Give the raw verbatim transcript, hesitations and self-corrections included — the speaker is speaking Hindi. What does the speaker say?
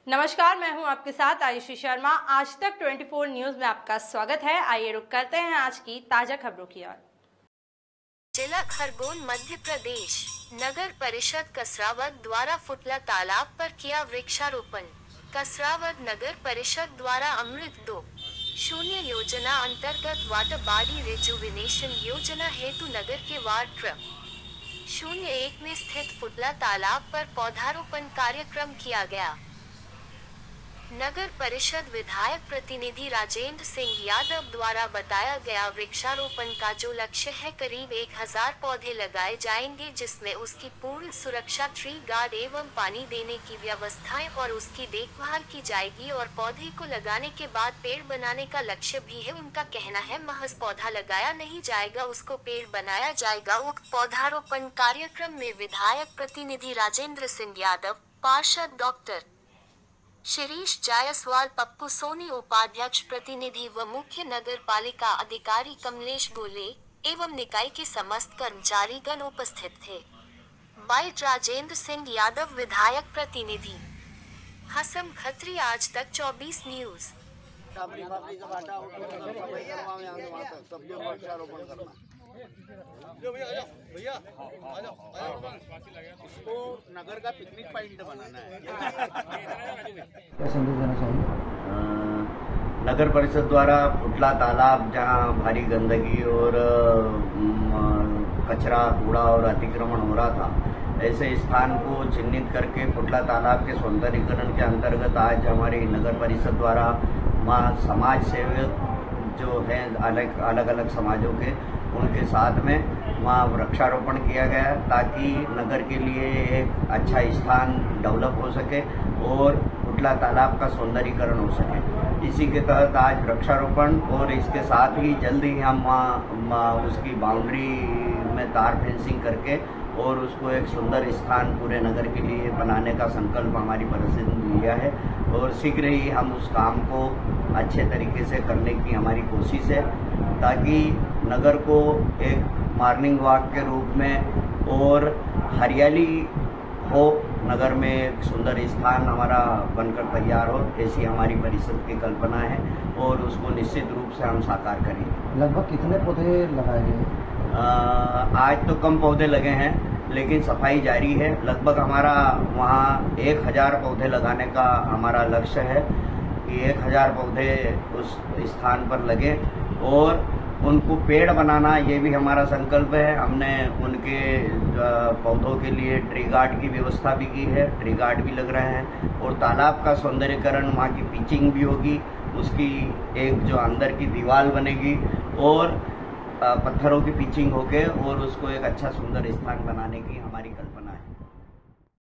नमस्कार, मैं हूं आपके साथ आयुषी शर्मा। आज तक चौबीस न्यूज में आपका स्वागत है। आइए रुक करते हैं आज की ताजा खबरों की ओर। जिला खरगोन मध्य प्रदेश नगर परिषद कसरावद द्वारा फुटला तालाब पर किया वृक्षारोपण। कसरावद नगर परिषद द्वारा अमृत दो शून्य योजना अंतर्गत वाटर बॉडी रिजुविनेशन योजना हेतु नगर के वार्ड क्रम शून्य एक में स्थित फुटला तालाब पर पौधारोपण कार्यक्रम किया गया। नगर परिषद विधायक प्रतिनिधि राजेंद्र सिंह यादव द्वारा बताया गया वृक्षारोपण का जो लक्ष्य है, करीब एक हजार पौधे लगाए जाएंगे, जिसमें उसकी पूर्ण सुरक्षा, ट्री गार्ड एवं पानी देने की व्यवस्थाएं और उसकी देखभाल की जाएगी और पौधे को लगाने के बाद पेड़ बनाने का लक्ष्य भी है। उनका कहना है महज पौधा लगाया नहीं जाएगा, उसको पेड़ बनाया जाएगा। उक्त पौधारोपण कार्यक्रम में विधायक प्रतिनिधि राजेंद्र सिंह यादव, पार्षद डॉक्टर शिरीष जायसवाल, पप्पू सोनी, उपाध्यक्ष प्रतिनिधि व मुख्य नगर पालिका अधिकारी कमलेश गोले एवं निकाय के समस्त कर्मचारीगण उपस्थित थे। बाइट राजेंद्र सिंह यादव, विधायक प्रतिनिधि। हसम खत्री, आज तक चौबीस न्यूज। भैया इसको नगर का पिकनिक पॉइंट बनाना है। क्या संदेश देना चाहिए? नगर परिषद द्वारा फुटला तालाब, जहां भारी गंदगी और कचरा, कूड़ा और अतिक्रमण हो रहा था, ऐसे स्थान को चिन्हित करके फुटला तालाब के सौंदर्यीकरण के अंतर्गत आज हमारी नगर परिषद द्वारा मां समाज सेवक जो हैं अलग अलग अलग समाजों के, उनके साथ में वहाँ वृक्षारोपण किया गया ताकि नगर के लिए एक अच्छा स्थान डेवलप हो सके और फुटला तालाब का सौंदर्यीकरण हो सके। इसी के तहत आज वृक्षारोपण और इसके साथ ही जल्द ही हम वहाँ उसकी बाउंड्री में तार फेंसिंग करके और उसको एक सुंदर स्थान पूरे नगर के लिए बनाने का संकल्प हमारी परिषद ने लिया है और शीघ्र ही हम उस काम को अच्छे तरीके से करने की हमारी कोशिश है, ताकि नगर को एक मॉर्निंग वॉक के रूप में और हरियाली हो, नगर में एक सुंदर स्थान हमारा बनकर तैयार हो, ऐसी हमारी परिषद की कल्पना है और उसको निश्चित रूप से हम साकार करेंगे। लगभग कितने पौधे लगाए गए? आज तो कम पौधे लगे हैं, लेकिन सफाई जारी है। लगभग हमारा वहाँ एक हजार पौधे लगाने का हमारा लक्ष्य है कि एक हजार पौधे उस स्थान पर लगे और उनको पेड़ बनाना, ये भी हमारा संकल्प है। हमने उनके पौधों के लिए ट्री गार्ड की व्यवस्था भी की है, ट्री गार्ड भी लग रहे हैं और तालाब का सौंदर्यीकरण, वहाँ की पिचिंग भी होगी, उसकी एक जो अंदर की दीवार बनेगी और पत्थरों की पिचिंग होके और उसको एक अच्छा सुंदर स्थान बनाने की हमारी कल्पना है।